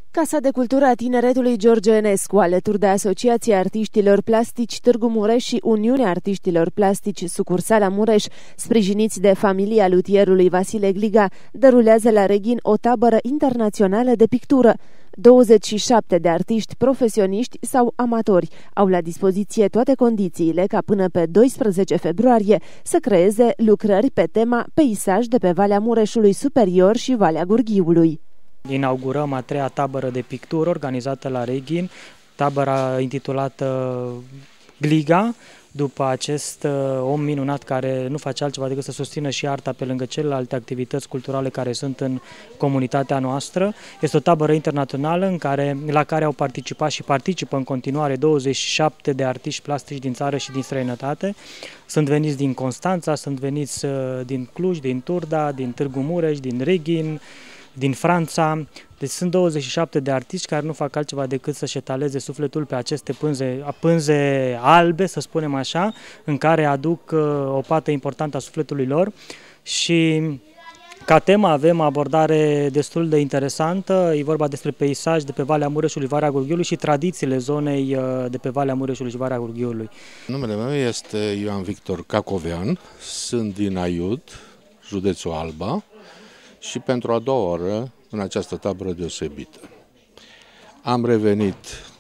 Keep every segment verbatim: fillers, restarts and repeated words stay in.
Casa de Cultură a Tineretului George Enescu, alături de Asociația Artiștilor Plastici Târgu Mureș și Uniunea Artiștilor Plastici Sucursala Mureș, sprijiniți de familia luthierului Vasile Gliga, derulează la Reghin o tabără internațională de pictură. douăzeci și șapte de artiști profesioniști sau amatori au la dispoziție toate condițiile ca până pe doisprezece februarie să creeze lucrări pe tema peisaj de pe Valea Mureșului Superior și Valea Gurghiului. Inaugurăm a treia tabără de pictură organizată la Reghin, tabăra intitulată Gliga, după acest om minunat care nu face altceva decât să susțină și arta pe lângă celelalte activități culturale care sunt în comunitatea noastră. Este o tabără internațională în care, la care au participat și participă în continuare douăzeci și șapte de artiști plastici din țară și din străinătate. Sunt veniți din Constanța, sunt veniți din Cluj, din Turda, din Târgu Mureș, din Reghin, din Franța. Deci sunt douăzeci și șapte de artiști care nu fac altceva decât să-și etaleze sufletul pe aceste pânze, pânze albe, să spunem așa, în care aduc o pată importantă a sufletului lor. Și ca temă avem o abordare destul de interesantă. E vorba despre peisaj de pe Valea Mureșului, Valea Gurghiului și tradițiile zonei de pe Valea Mureșului și Valea Gurghiului. Numele meu este Ioan Victor Cacovean, sunt din Aiud, județul Alba, și pentru a doua oră în această tabără deosebită. Am revenit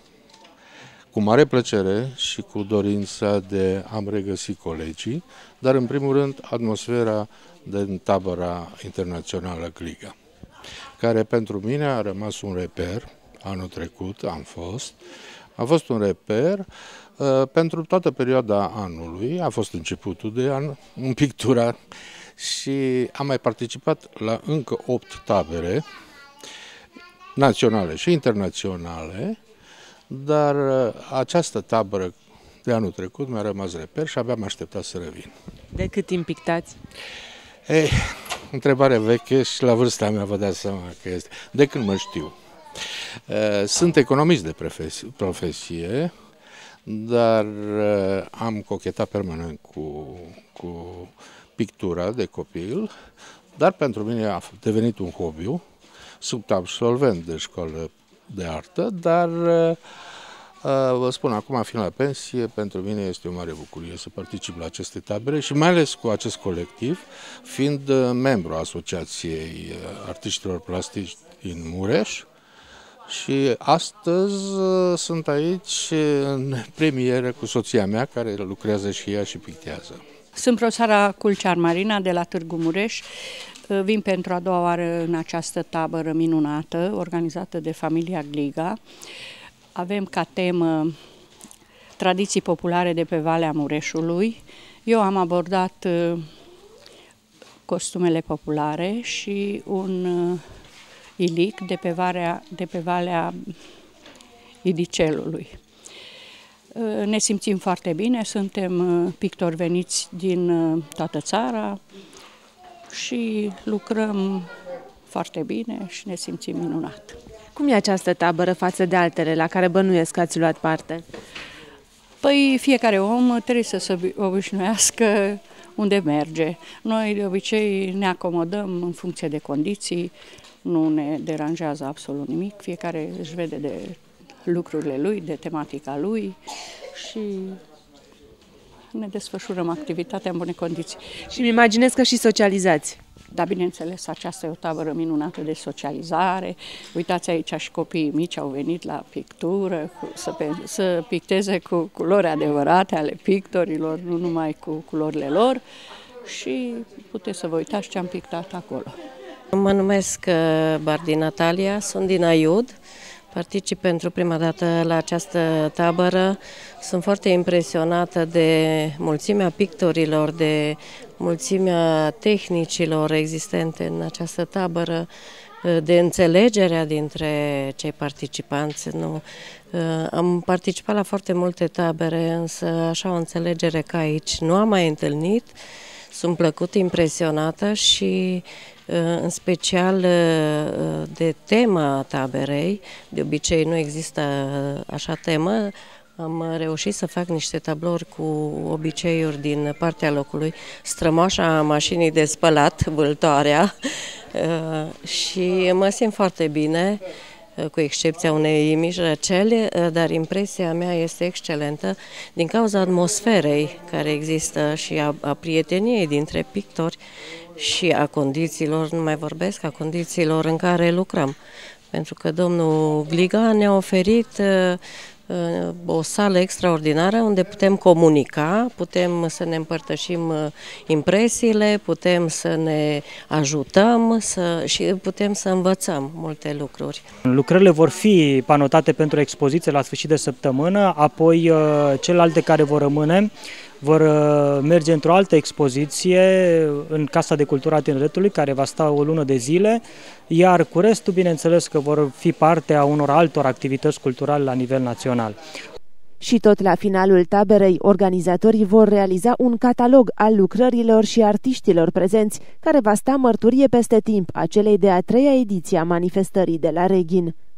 cu mare plăcere și cu dorința de a-mi regăsi colegii, dar în primul rând atmosfera din tabăra internațională Gliga, care pentru mine a rămas un reper. Anul trecut am fost, a fost un reper uh, pentru toată perioada anului, a fost începutul de an în pictura și am mai participat la încă opt tabere naționale și internaționale, dar această tabără de anul trecut mi-a rămas reper și abia am așteptat să revin. De cât timp pictați? Ei, întrebare veche și la vârsta mea vă dați seama că este. De când mă știu. Sunt economist de profesie, dar am cochetat permanent cu, cu pictura de copil, dar pentru mine a devenit un hobby. Sunt absolvent de școală de artă, dar vă spun acum, fiind la pensie, pentru mine este o mare bucurie să particip la aceste tabere și mai ales cu acest colectiv, fiind membru Asociației Artiștilor Plastici din Mureș. Și astăzi sunt aici în premieră cu soția mea, care lucrează și ea și pictează. Sunt profesoara Culcear Marina de la Târgu Mureș. Vin pentru a doua oară în această tabără minunată, organizată de familia Gliga. Avem ca temă tradiții populare de pe Valea Mureșului. Eu am abordat costumele populare și un ilic de pe Valea, de pe Valea Idicelului. Ne simțim foarte bine, suntem pictori veniți din toată țara și lucrăm foarte bine și ne simțim minunat. Cum e această tabără față de altele la care bănuiesc că ați luat parte? Păi fiecare om trebuie să se obișnuiască unde merge. Noi de obicei ne acomodăm în funcție de condiții, nu ne deranjează absolut nimic, fiecare își vede de lucrurile lui, de tematica lui și ne desfășurăm activitatea în bune condiții. Și îmi imaginez că și socializați. Da, bineînțeles, aceasta e o tabără minunată de socializare. Uitați, aici și copiii mici au venit la pictură să, pe, să picteze cu culori adevărate ale pictorilor, nu numai cu culorile lor, și puteți să vă uitați ce am pictat acolo. Mă numesc Bardi Natalia, sunt din Aiud. Particip pentru prima dată la această tabără. Sunt foarte impresionată de mulțimea pictorilor, de mulțimea tehnicilor existente în această tabără, de înțelegerea dintre cei participanți. Nu, am participat la foarte multe tabere, însă așa o înțelegere ca aici nu am mai întâlnit. Sunt plăcut impresionată și în special de tema taberei. De obicei nu există așa temă. Am reușit să fac niște tablouri cu obiceiuri din partea locului, strămoașa mașinii de spălat, vâltoarea, și mă simt foarte bine. cu excepția unei mici răceli, dar impresia mea este excelentă din cauza atmosferei care există și a, a prieteniei dintre pictori și a condițiilor, nu mai vorbesc, a condițiilor în care lucrăm. Pentru că domnul Gliga ne-a oferit o sală extraordinară unde putem comunica, putem să ne împărtășim impresiile, putem să ne ajutăm să, și putem să învățăm multe lucruri. Lucrările vor fi panotate pentru expoziție la sfârșit de săptămână, apoi celelalte care vor rămâne vor merge într-o altă expoziție în Casa de Cultură a Tineretului, care va sta o lună de zile, iar cu restul, bineînțeles că vor fi parte a unor altor activități culturale la nivel național. Și tot la finalul taberei, organizatorii vor realiza un catalog al lucrărilor și artiștilor prezenți, care va sta mărturie peste timp a celei de-a treia ediție a manifestării de la Reghin.